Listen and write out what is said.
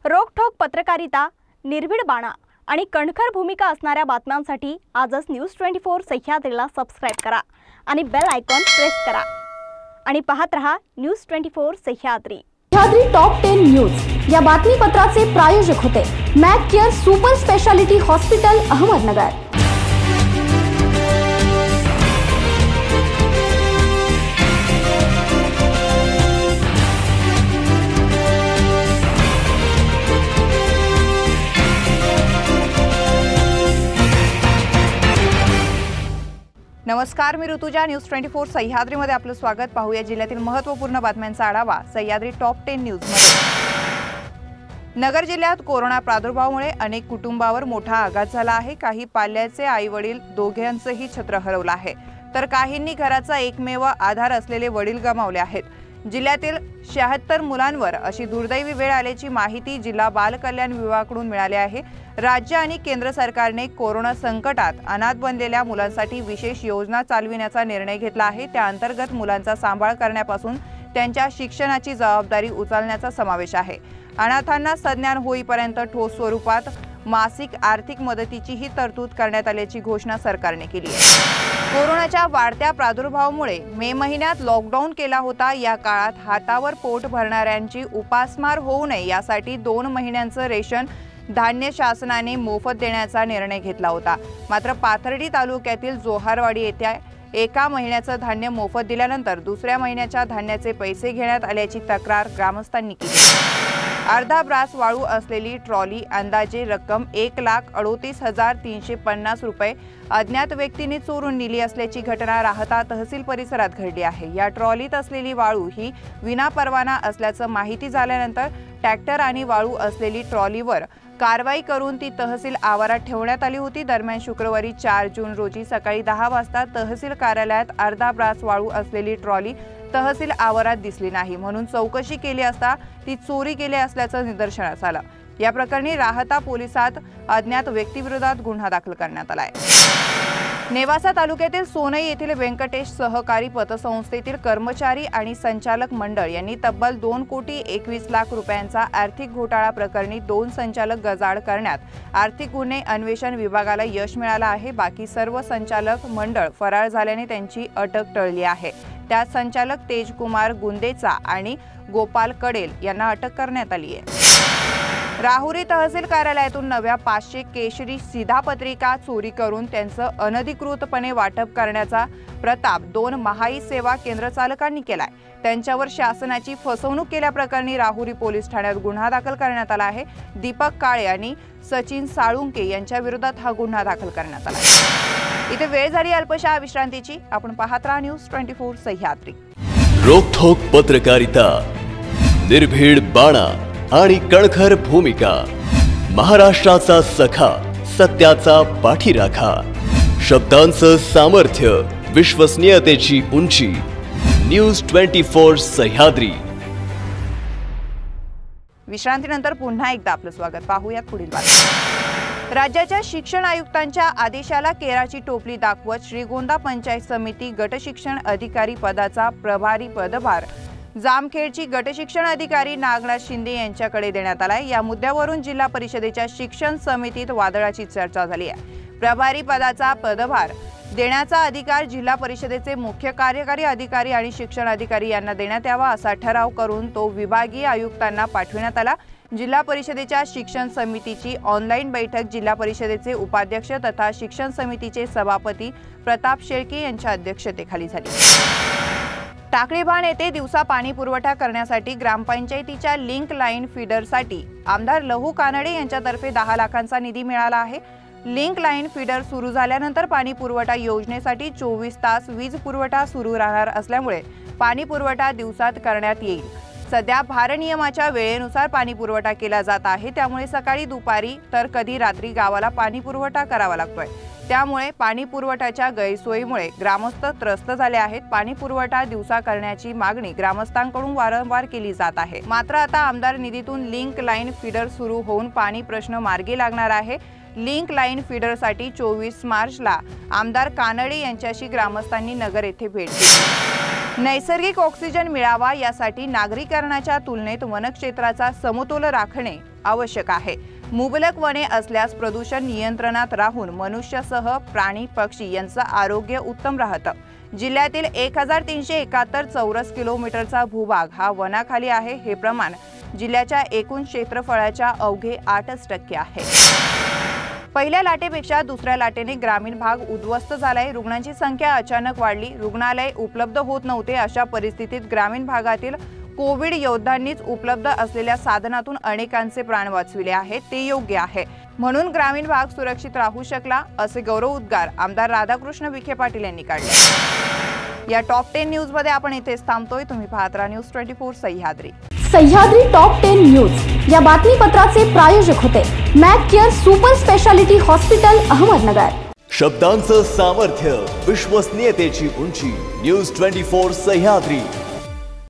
रोखठोक पत्रकारिता, निर्भीड बाणा आणि कणखर भूमिका असणाऱ्या बातम्यांसाठी आजच न्यूज 24 सह्याद्रीला सबस्क्राइब करा आणि बेल आयकॉन प्रेस करा आणि पाहत रहा news 24 Sahyadri. Sahyadri top 10 news या बातमीपत्राचे प्रायोजक होते Mac Care super speciality hospital Ahmednagar. नमस्कार, मी ऋतुजा। न्यूज 24 सह्याद्री मध्ये आपलं स्वागत। पाहूया जिल्ह्यातील महत्त्वपूर्ण बातम्यांचा आढावा सह्याद्री टॉप 10 न्यूज मध्ये। नगर जिल्ह्यात कोरोना प्रादुर्भावामुळे अनेक कुटुंबावर मोठा आघात झाला आहे। काही पाल्याचे आई-वडील दोघांचेही छत्र हरवलं आहे, तर काहींनी घराचा एकमेव आधार असलेले वडील गमावले आहेत। जिल्ह्यातील 76 मुलांवर अशी दुर्दैवी वेळ आल्याची माहिती जिल्हा बाल कल्याण विभागाकडून मिळाली आहे। राज्य आणि केंद्र सरकारने कोरोना संकटात अनाथ बनलेल्या मुलांसाठी विशेष योजना चालविण्याचा निर्णय घेतला आहे। त्या अंतर्गत मुलांचा सांभाळ करण्यापासून त्यांच्या शिक्षणाची जबाबदारी उचलण्याचा समावेश आहे। अनाथांना सज्ञान होईपर्यंत ठोस स्वरूपात मासिक आर्थिक मदतीचीही तरतूद करण्यात आल्याची घोषणा सरकारने केली आहे। कोरोनाच्या वाढत्या प्रादुर्भावामुळे मे महिन्यात लॉकडाऊन केला होता। या काळात हातावर पोट भरणाऱ्यांची उपासमार होऊ नये यासाठी 2 महिन्यांचं रेशन धान्य शासनाने मोफत देण्याचा निर्णय घेतला होता। मात्र पाथर्डी तालुक्यातील जोहारवाडी येथे एका महिन्याचं धान्य मोफत दिल्यानंतर दुसऱ्या महिन्याच्या धान्याचे पैसे घेण्यात आल्याची तक्रार ग्रामस्थांनी केली। अर्धा ब्रास वाळू असलेली ट्रॉली अंदाजे रक्कम 1,38,350 रुपये अज्ञात व्यक्तीने चोरून नेली असल्याची घटना राहता तहसील परिसरात घडली आहे। या ट्रॉलीत असलेली वाळू ही विनापरवाना असल्याचं माहिती झाल्यानंतर ट्रॅक्टर आणि वाळू असलेली ट्रॉलीवर कारवाई करून ती तहसील आवारात ठेवण्यात आली होती। दरम्यान शुक्रवारी 4 जून रोजी सकाळी 10 वाजता तहसील कार्यालयात अर्धा ब्रास वाळू असलेली ट्रॉली तहसील आवारात दिसली नाही, म्हणून चौकशी केली असता ती चोरी केली असल्याचं निदर्शनास आलं। या प्रकरणी राहता पोलिसात अज्ञात व्यक्तीविरोधात गुन्हा दाखल करण्यात आला आहे। नेवासा तालुक्यातील सोनई येथील व्यंकटेश सहकारी पतसंस्थेतील कर्मचारी आणि संचालक मंडळ यांनी तब्बल 2,21,00,000 रुपयांचा आर्थिक घोटाळा प्रकरणी 2 संचालक गजाआड करण्यात आर्थिक गुन्हे अन्वेषण विभागाला यश मिळालं आहे। बाकी सर्व संचालक मंडळ फरार झाल्याने त्यांची अटक टळली आहे। त्यात संचालक तेजकुमार गुंदेचा आणि गोपाल कडेल यांना अटक करण्यात आली आहे। राहुरी तहसील कार्यालयातून नव्या 500 केशरी शिधापत्रिका चोरी करून त्यांचं अनधिकृतपणे वाटप करण्याचा प्रताप 2 महाई सेवा केंद्र चालकांनी केलाय। त्यांच्यावर शासनाची फसवणूक केल्याप्रकरणी राहुरी पोलीस ठाण्यात गुन्हा दाखल करण्यात आला आहे। दीपक काळे आणि सचिन साळुंके यांच्या विरोधात हा गुन्हा दाखल करण्यात आला आहे। इथे वेळ झाली अल्पशा विश्रांतीची। आपण पाहत राहा न्यूज 24 सह्याद्री। रोखठोक पत्रकारिता, निर्भीड बाणा आणि कणखर भूमिका, महाराष्ट्राचा सखा, सत्याचा पाठीराखा, शब्दांचं सामर्थ्य, विश्वसनीयतेची उंची, न्यूज 24 सह्याद्री। विश्रांतीनंतर पुन्हा एकदा आपलं स्वागत। पाहूयात पुढील बातमी। राज्याच्या शिक्षण आयुक्तांच्या आदेशाला केराची टोपली दाखवत श्रीगोंदा पंचायत समिती गट शिक्षण अधिकारी पदाचा प्रभारी पदभार जामखेडची गट शिक्षण अधिकारी नागनाथ शिंदे यांच्याकडे देण्यात आलाय। या मुद्द्यावरून जिल्हा परिषदेच्या शिक्षण समितीत वादळाची चर्चा झाली आहे। प्रभारी पदाचा पदभार देण्याचा अधिकार जिल्हा परिषदेचे मुख्य कार्यकारी अधिकारी आणि शिक्षण अधिकारी यांना देण्यात यावा असा ठराव करून तो विभागीय आयुक्तांना पाठवण्यात आला। जिल्हा परिषदेच्या शिक्षण समितीची ऑनलाईन बैठक जिल्हा परिषदेचे उपाध्यक्ष तथा शिक्षण समितीचे सभापती प्रताप शेळके यांच्या अध्यक्षतेखाली झाली। टाकळीभान येथे दिवसा पाणी पुरवठा करण्यासाठी ग्रामपंचायतीच्या लिंक लाईन फीडरसाठी आमदार लहू कानडे यांच्यातर्फे 10 लाखांचा निधी मिळाला आहे। लिंक लाईन फीडर सुरू झाल्यानंतर पाणी पुरवठा योजनेसाठी 24 तास वीज पुरवठा सुरू राहणार असल्यामुळे पाणी पुरवठा दिवसात करण्यात येईल। सध्या भारनियमाच्या वेळेनुसार पाणी पुरवठा केला जात आहे, त्यामुळे सकाळी दुपारी तर कधी रात्री गावाला पाणी पुरवठा करावा लागतोय। त्यामुळे पाणी पुरवठ्याच्या गैरसोयीमुळे ग्रामस्थ त्रस्त झाले आहेत। पाणी पुरवठा दिवसा करण्याची मागणी ग्रामस्थांकडून वारंवार केली जात आहे। मात्र आता आमदार निधीतून लिंक लाईन फीडर सुरू होऊन पाणी प्रश्न मार्गी लागणार आहे। लिंक लाईन फीडरसाठी 24 मार्चला आमदार कानडे यांच्याशी ग्रामस्थांनी नगर येथे भेट दिली। नैसर्गिक ऑक्सिजन मिळावा यासाठी नागरीकरणाच्या तुलनेत वनक्षेत्राचा समतोल राखणे आवश्यक आहे। मुबलक वने असल्यास प्रदूषण नियंत्रणात राहून मनुष्यासह प्राणी पक्षी यांचं आरोग्य उत्तम राहतं। जिल्ह्यातील 1371 चौरस किलोमीटरचा भूभाग हा वनाखाली आहे। हे प्रमाण जिल्ह्याच्या एकूण क्षेत्रफळाच्या अवघे 8% आहे। पहिल्या लाटेपेक्षा दुसऱ्या लाटेने ग्रामीण भाग उद्ध्वस्त झालाय। रुग्णांची संख्या अचानक वाढली, रुग्णालय उपलब्ध होत नव्हते। अशा परिस्थितीत ग्रामीण भागातील कोविड योद्धांनीच उपलब्ध असलेल्या साधनातून अनेकांचे प्राण वाचविले आहेत, ते योग्य आहे। म्हणून ग्रामीण भाग सुरक्षित राहू शकला, असे गौरव उद्गार आमदार राधाकृष्ण विखे पाटील यांनी काढले। या टॉप 10 न्यूज मध्ये आपण इथेच थांबतोय। तुम्ही पाहत राहा news 24 Sahyadri. Sahyadri top 10 news या बातमीपत्राचे प्रायोजक होते Mac Care super speciality hospital Ahmednagar. शब्दांचं सामर्थ्य, विश्वसनीयतेची उंची, न्यूज 24 सह्याद्री।